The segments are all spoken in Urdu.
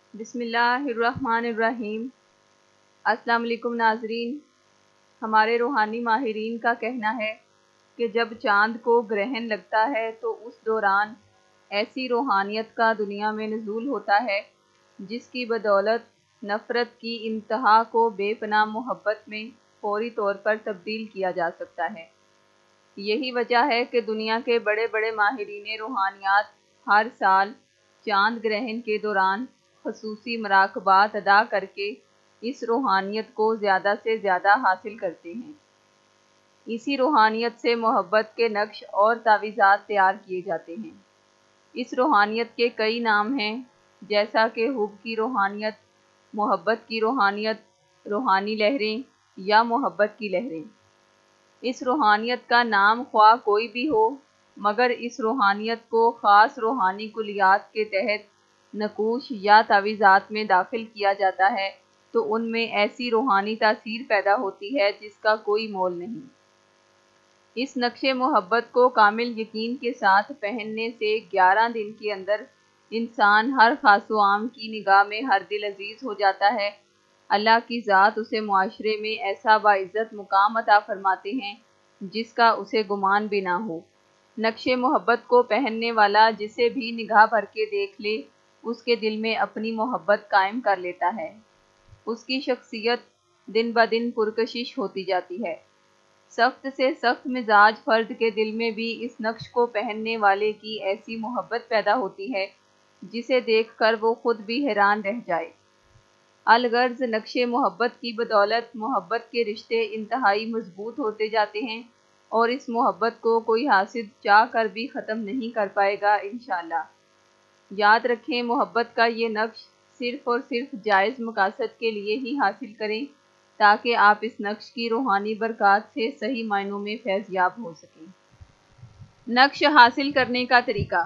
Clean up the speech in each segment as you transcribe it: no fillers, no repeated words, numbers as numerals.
بسم اللہ الرحمن الرحیم۔ السلام علیکم ناظرین۔ ہمارے روحانی ماہرین کا کہنا ہے کہ جب چاند کو گرہن لگتا ہے تو اس دوران ایسی روحانیت کا دنیا میں نزول ہوتا ہے جس کی بدولت نفرت کی انتہا کو بے پناہ محبت میں فوری طور پر تبدیل کیا جا سکتا ہے۔ یہی وجہ ہے کہ دنیا کے بڑے بڑے ماہرین روحانیات ہر سال چاند گرہن کے دوران خصوصی مراقبات ادا کر کے اس روحانیت کو زیادہ سے زیادہ حاصل کرتے ہیں۔ اسی روحانیت سے محبت کے نقش اور تعویذات تیار کیے جاتے ہیں۔ اس روحانیت کے کئی نام ہیں، جیسا کہ حب کی روحانیت، محبت کی روحانیت، روحانی لہریں یا محبت کی لہریں۔ اس روحانیت کا نام خواہ کوئی بھی ہو، مگر اس روحانیت کو خاص روحانی کلیات کے تحت نقوش یا تعویذات میں داخل کیا جاتا ہے تو ان میں ایسی روحانی تاثیر پیدا ہوتی ہے جس کا کوئی مول نہیں۔ اس نقش محبت کو کامل یقین کے ساتھ پہننے سے 11 دن کے اندر انسان ہر خاص و عام کی نگاہ میں ہر دل عزیز ہو جاتا ہے۔ اللہ کی ذات اسے معاشرے میں ایسا باعزت مقام عطا فرماتے ہیں جس کا اسے گمان بھی نہ ہو۔ نقش محبت کو پہننے والا جسے بھی نگاہ بھر کے دیکھ لے اس کے دل میں اپنی محبت قائم کر لیتا ہے۔ اس کی شخصیت دن بدن پرکشش ہوتی جاتی ہے۔ سخت سے سخت مزاج فرد کے دل میں بھی اس نقش کو پہننے والے کی ایسی محبت پیدا ہوتی ہے جسے دیکھ کر وہ خود بھی حیران رہ جائے۔ الغرض نقش محبت کی بدولت محبت کے رشتے انتہائی مضبوط ہوتے جاتے ہیں اور اس محبت کو کوئی حاسد چاہ کر بھی ختم نہیں کر پائے گا انشاءاللہ۔ یاد رکھیں، محبت کا یہ نقش صرف اور صرف جائز مقاصد کے لیے ہی حاصل کریں تاکہ آپ اس نقش کی روحانی برکات سے صحیح معنوں میں فیض یاب ہو سکیں۔ نقش حاصل کرنے کا طریقہ۔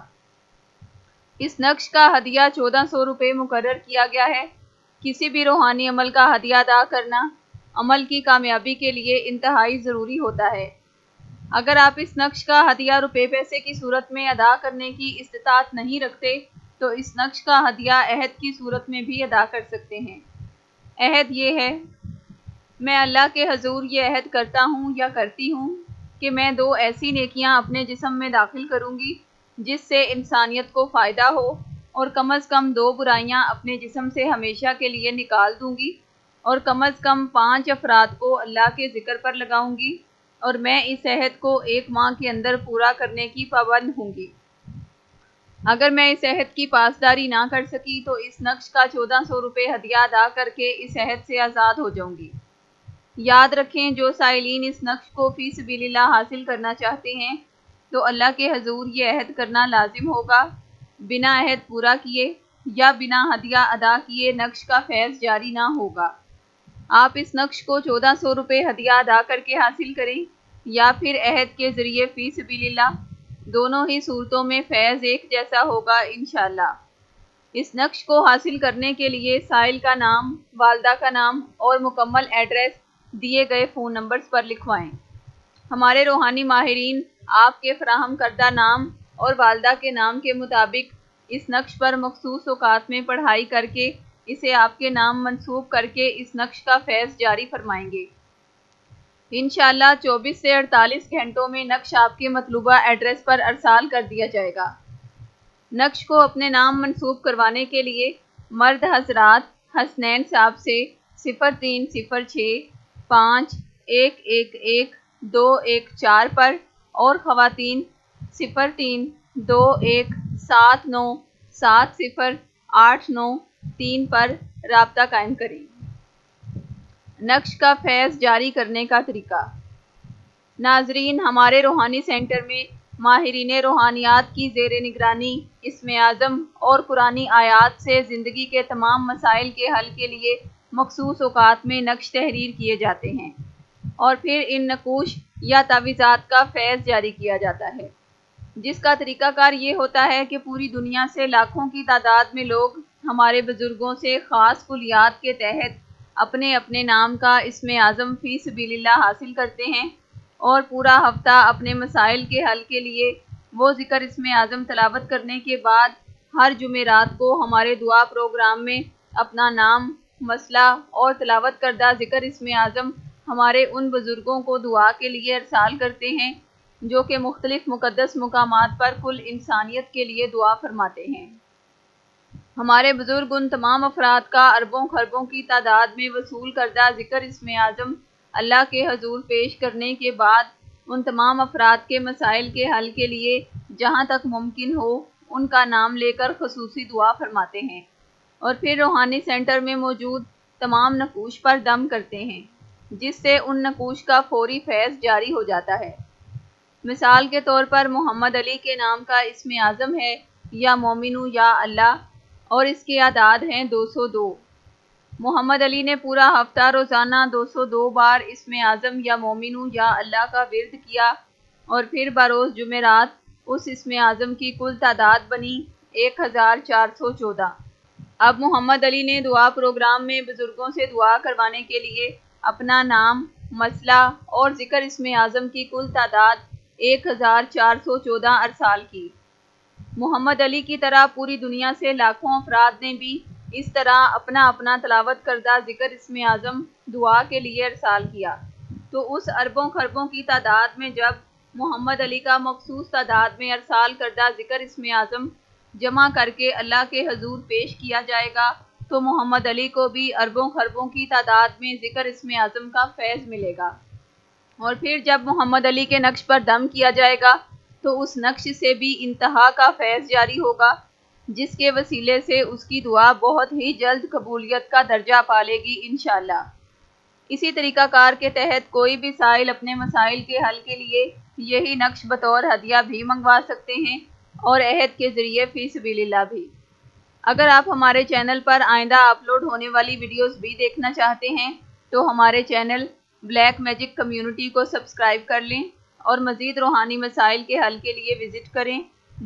اس نقش کا ہدیہ 1400 روپے مقرر کیا گیا ہے۔ کسی بھی روحانی عمل کا ہدیہ ادا کرنا عمل کی کامیابی کے لیے انتہائی ضروری ہوتا ہے۔ اگر آپ اس نقش کا ہدیہ روپے پیسے کی صورت میں ادا کرنے کی استطاعت نہیں رکھتے تو اس نقش کا ہدیہ عہد کی صورت میں بھی ادا کر سکتے ہیں۔ عہد یہ ہے: میں اللہ کے حضور یہ عہد کرتا ہوں یا کرتی ہوں کہ میں 2 ایسی نیکیاں اپنے جسم میں داخل کروں گی جس سے انسانیت کو فائدہ ہو، اور کم از کم 2 برائیاں اپنے جسم سے ہمیشہ کے لیے نکال دوں گی، اور کم از کم 5 افراد کو اللہ کے ذکر پر لگاؤں گی، اور میں اس عہد کو 1 ماہ کے اندر پورا کرنے کی پابند ہوں گی۔ اگر میں اس عہد کی پاسداری نہ کر سکی تو اس نقش کا 1400 روپے ہدیہ ادا کر کے اس عہد سے آزاد ہو جاؤں گی۔ یاد رکھیں، جو سائلین اس نقش کو فی سبیل اللہ حاصل کرنا چاہتے ہیں تو اللہ کے حضور یہ عہد کرنا لازم ہوگا۔ بنا عہد پورا کیے یا بنا ہدیہ ادا کیے نقش کا فیض جاری نہ ہوگا۔ آپ اس نقش کو 1400 روپے ہدیہ ادا کر کے حاصل کریں یا پھر عہد کے ذریعے فی سبیل اللہ، دونوں ہی صورتوں میں فیض ایک جیسا ہوگا انشاءاللہ۔ اس نقش کو حاصل کرنے کے لیے سائل کا نام، والدہ کا نام اور مکمل ایڈریس دیے گئے فون نمبرز پر لکھوائیں۔ ہمارے روحانی ماہرین آپ کے فراہم کردہ نام اور والدہ کے نام کے مطابق اس نقش پر مخصوص اوقات میں پڑھائی کر کے اسے آپ کے نام منسوب کر کے اس نقش کا فیض جاری فرمائیں گے۔ انشاءاللہ 24 سے 48 گھنٹوں میں نقش آپ کے مطلوبہ ایڈریس پر ارسال کر دیا جائے گا۔ نقش کو اپنے نام منسوب کروانے کے لیے مرد حضرات حسنین صاحب سے 0306 5111 214 پر اور خواتین 0321797089 پر رابطہ قائم کریں۔ نقش کا فیض جاری کرنے کا طریقہ۔ ناظرین، ہمارے روحانی سینٹر میں ماہرین روحانیات کی زیر نگرانی اسم اعظم اور قرآنی آیات سے زندگی کے تمام مسائل کے حل کے لیے مخصوص اوقات میں نقش تحریر کیے جاتے ہیں اور پھر ان نقوش یا تعویذات کا فیض جاری کیا جاتا ہے، جس کا طریقہ کار یہ ہوتا ہے کہ پوری دنیا سے لاکھوں کی تعداد میں لوگ ہمارے بزرگوں سے خاص کلیات کے تحت اپنے اپنے نام کا اسم اعظم فی سبیل اللہ حاصل کرتے ہیں اور پورا ہفتہ اپنے مسائل کے حل کے لیے وہ ذکر اسم اعظم تلاوت کرنے کے بعد ہر جمعرات کو ہمارے دعا پروگرام میں اپنا نام، مسئلہ اور تلاوت کردہ ذکر اسم اعظم ہمارے ان بزرگوں کو دعا کے لیے ارسال کرتے ہیں جو کہ مختلف مقدس مقامات پر کل انسانیت کے لیے دعا فرماتے ہیں۔ ہمارے بزرگ ان تمام افراد کا اربوں خربوں کی تعداد میں وصول کردہ ذکر اسم اعظم اللہ کے حضور پیش کرنے کے بعد ان تمام افراد کے مسائل کے حل کے لیے جہاں تک ممکن ہو ان کا نام لے کر خصوصی دعا فرماتے ہیں، اور پھر روحانی سینٹر میں موجود تمام نقوش پر دم کرتے ہیں، جس سے ان نقوش کا فوری فیض جاری ہو جاتا ہے۔ مثال کے طور پر محمد علی کے نام کا اسم اعظم ہے یا مومنو یا اللہ، اور اس کے اعداد ہیں 202۔ محمد علی نے پورا ہفتہ روزانہ 202 بار اسم اعظم یا مومنو یا اللہ کا ورد کیا، اور پھر بروز جمعرات اس اسم اعظم کی کل تعداد بنی 1414۔ اب محمد علی نے دعا پروگرام میں بزرگوں سے دعا کروانے کے لیے اپنا نام، مسئلہ اور ذکر اسم اعظم کی کل تعداد 1414 ارسال کی۔ محمد علی کی طرح پوری دنیا سے لاکھوں افراد نے بھی اس طرح اپنا اپنا تلاوت کردہ ذکر اسم اعظم دعا کے لیے ارسال کیا، تو اس اربوں خربوں کی تعداد میں جب محمد علی کا مخصوص تعداد میں ارسال کردہ ذکر اسم اعظم جمع کر کے اللہ کے حضور پیش کیا جائے گا تو محمد علی کو بھی اربوں خربوں کی تعداد میں ذکر اسم اعظم کا فیض ملے گا، اور پھر جب محمد علی کے نقش پر دم کیا جائے گا تو اس نقش سے بھی انتہا کا فیض جاری ہوگا، جس کے وسیلے سے اس کی دعا بہت ہی جلد قبولیت کا درجہ پالے گی انشاءاللہ۔ اسی طریقہ کار کے تحت کوئی بھی سائل اپنے مسائل کے حل کے لیے یہی نقش بطور ہدیہ بھی منگوا سکتے ہیں، اور عہد کے ذریعے فی سبیل اللہ بھی۔ اگر آپ ہمارے چینل پر آئندہ اپلوڈ ہونے والی ویڈیوز بھی دیکھنا چاہتے ہیں تو ہمارے چینل بلیک میجک کمیونٹی کو سبسکرائب کر لیں، اور مزید روحانی مسائل کے حل کے لیے وزٹ کریں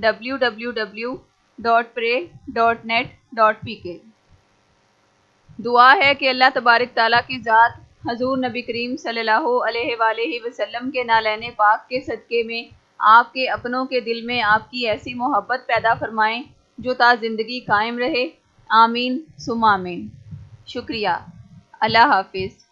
www.pray.net.pk۔ دعا ہے کہ اللہ تبارک تعالیٰ کی ذات حضور نبی کریم صلی اللہ علیہ وآلہ وسلم کے نالین پاک کے صدقے میں آپ کے اپنوں کے دل میں آپ کی ایسی محبت پیدا فرمائیں جو تا زندگی قائم رہے۔ آمین ثم آمین۔ شکریہ۔ اللہ حافظ۔